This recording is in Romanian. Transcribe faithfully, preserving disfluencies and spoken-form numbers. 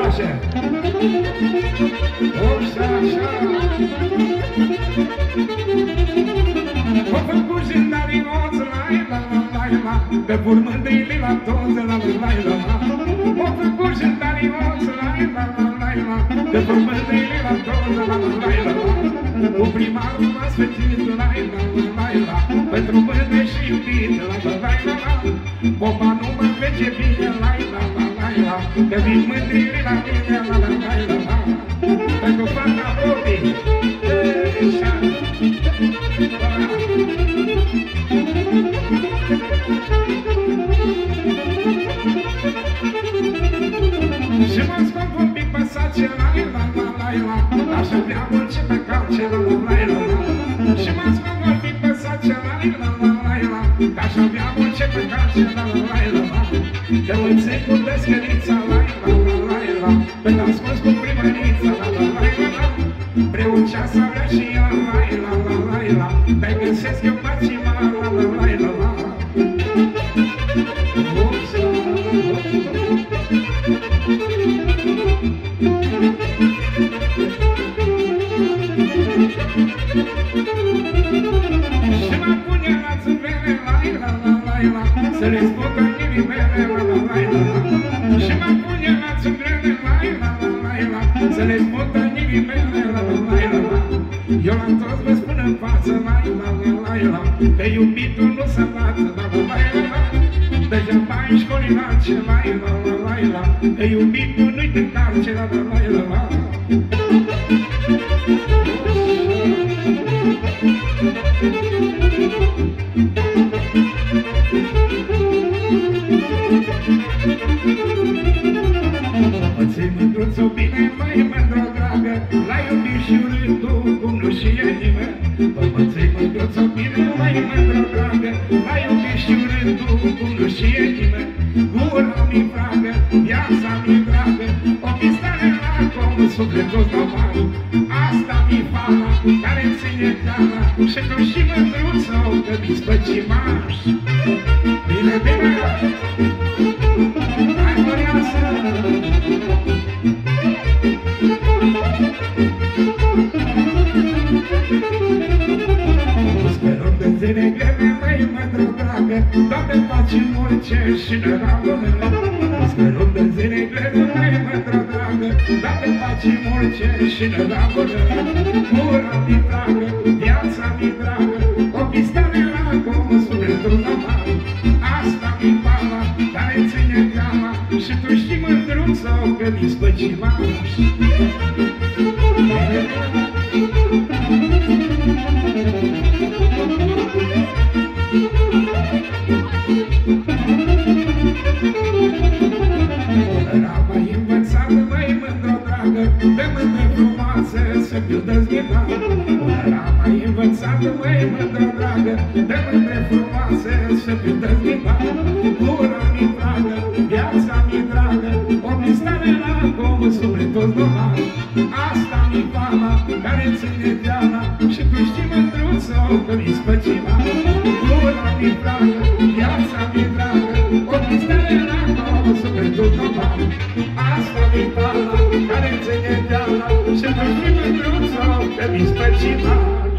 orașe. Oșa, așa. O făcut jindarii oț, lai, la, la, la, la, pe purmândii la toți, la, la, la, la, la. O făcut jindarii oț, lai, la, la, la, la, pe purmândii la toți, la, la, la, la, la. Cu primarul m-a sfătit, la, la, la, la, la, pentru mândre și iubit, la, la, la, la, la. Popa nu mă vece bine, la, la, la, la, la, că vin mândrile la mine, la, la, la, la, la. Pentru fata Bobii, așa. Și m-am scos un pic pe sace, la, la, la, la, la, așa vrea mult și pe calce, la, la, la, la, la. Și m-am scos un pic pe sace, la, la, la, la, la, așa vrea mult și pe calce, la, la, la, la, la. Că mă țin cu descărița, la, la, la, la, la, pe l-am scos cu primărița, la, la, la, la, la. Preucea să vrea și ea, la, la, la, la, la, pe găsesc eu pacima, la, la, la, la, la. Și mă pune la țâmbele, la, la, la, la, la, să le spută inimii mele, la, la, la, la, la. Și mă pune la țâmbele, la, la, la, la, la, să le spută inimii mele, la, la, la, la, la. Eu la toți vă spun în față, la, la, la, la, la, că iubitul nu se lasă, la, la, la, la, la. Degeaba în școlinace, la, la, la, la, la, că iubitul nu-i te încarce, la, la, la, la, la. Mă ții mândruț-o bine, măi mândră dragă, l-ai iubit și urât tu, cum nu știe nimeni. Mă ții mândruț-o bine, măi mândră dragă, l-ai iubit și urât tu, cum nu știe nimeni. Gura mi dragă, viața mi dragă, ochii stare la acum, sufletul normal. Asta mi fama, care ține teama, și tu și mândruț-o, că mi-ți păcimaș. Bine, bine! Hai, Măriasă! Sperăm de zile grele, măi, mândră dragă, toate faci orice și ne ramânele. Sperăm de zile grele, măi, mândră dragă, toate faci orice și ne ramânele. Gura mi dragă, viața mi dragă, ochii stare la acum, sufletul normal. Asta mi fama, care ține teama, și tu știi mândruță, că mi-ți păcimaș. Raba învățată, măi, mândră dragă, pe mândre frumoase să fiu dezghetat. Raba învățată, măi, mândră dragă, pe mândre frumoase să fiu dezghetat. Gura mi dragă, viața mi dragă, ochii stare la acum, sufletul normal. Asta mi fama, care ține teama, și tu știi mândruță, că mi-ți păcima. Gura mi dragă, viața mi dragă, ochii stare la acum, sufletul normal. Asta mi fama, care ține teama, și tu știi mândruță, că mi-ți păcima.